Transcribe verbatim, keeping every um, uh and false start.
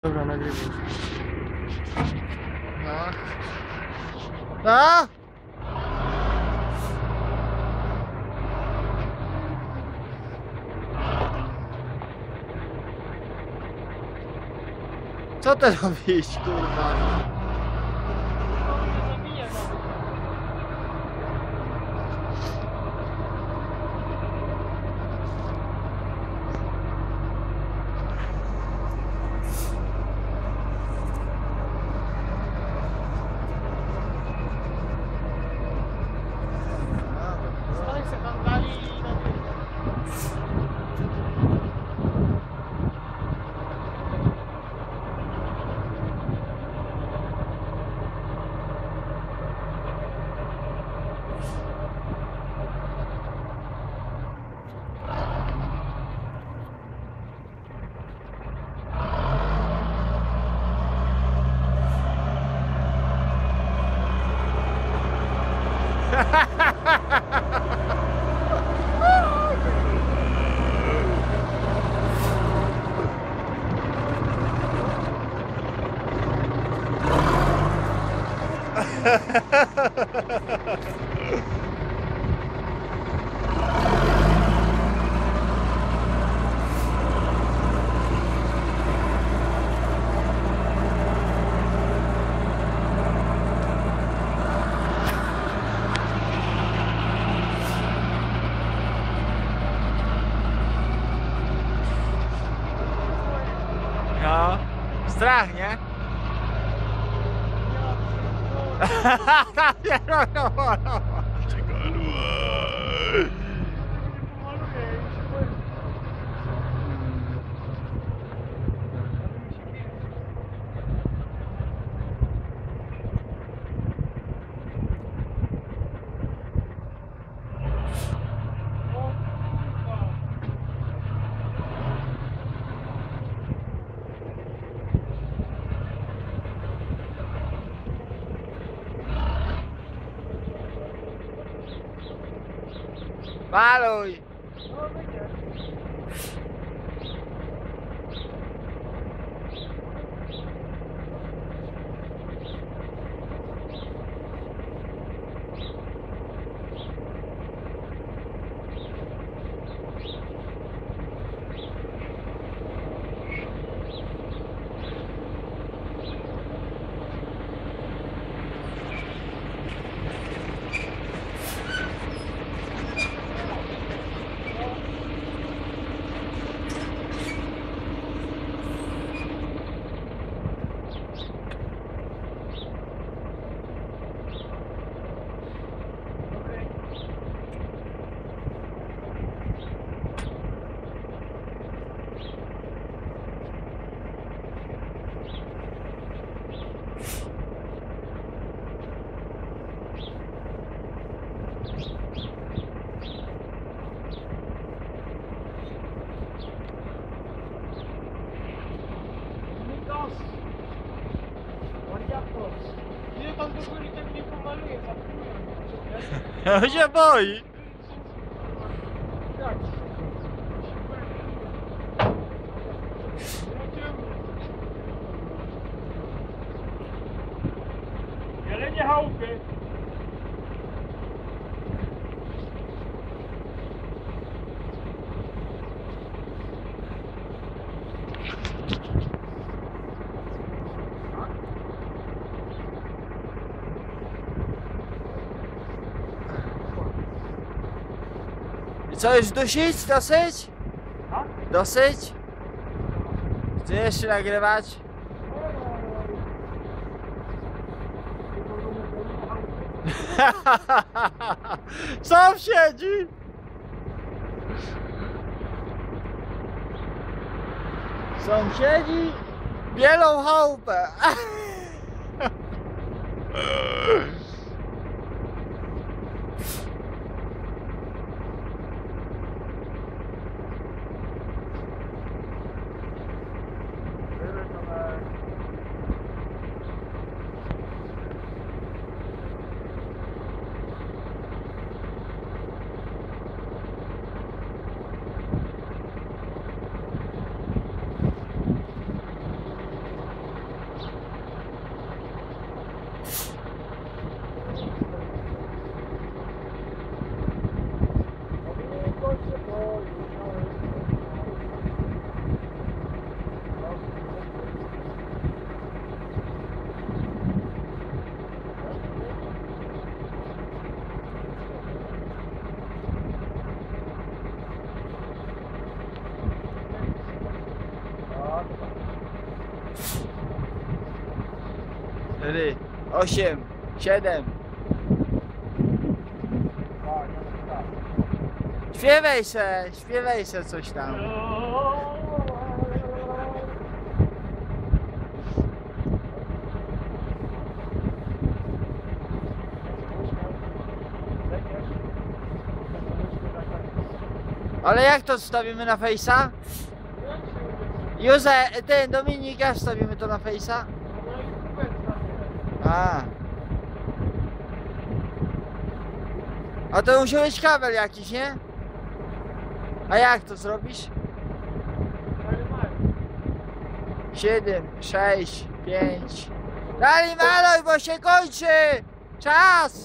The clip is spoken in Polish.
Dobra, nagrywam. No. No! Co ty robisz, kurwa? Stań se tam dali i na No. Strach, nie? Nie, no, no, no. Maluj! Ile tam do góry tak nie pomaluje, zapomniałem. On się boi! Jak? Jelenie chałupy. I co, już dusić? Dosyć? A? Dosyć? Chcesz jeszcze nagrywać? Sąsiedzi! Sąsiedzi bielą chałupę. cztery, osiem, siedem. Śpiewaj se, śpiewaj se coś tam. Ale jak to wstawimy na fejsa? Józef, ten Dominik, jak wstawimy to na fejsa? A. A to musi być kabel jakiś, nie? A jak to zrobisz? siedem, sześć, pięć. Dalej maluj, bo się kończy! Czas!